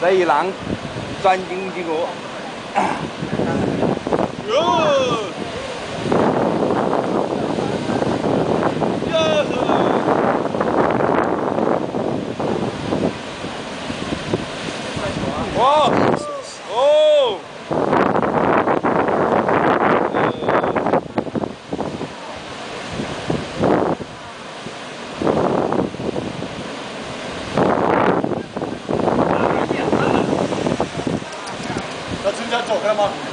这一浪转进几个。哟！哇！哦！ 要直接走开吗？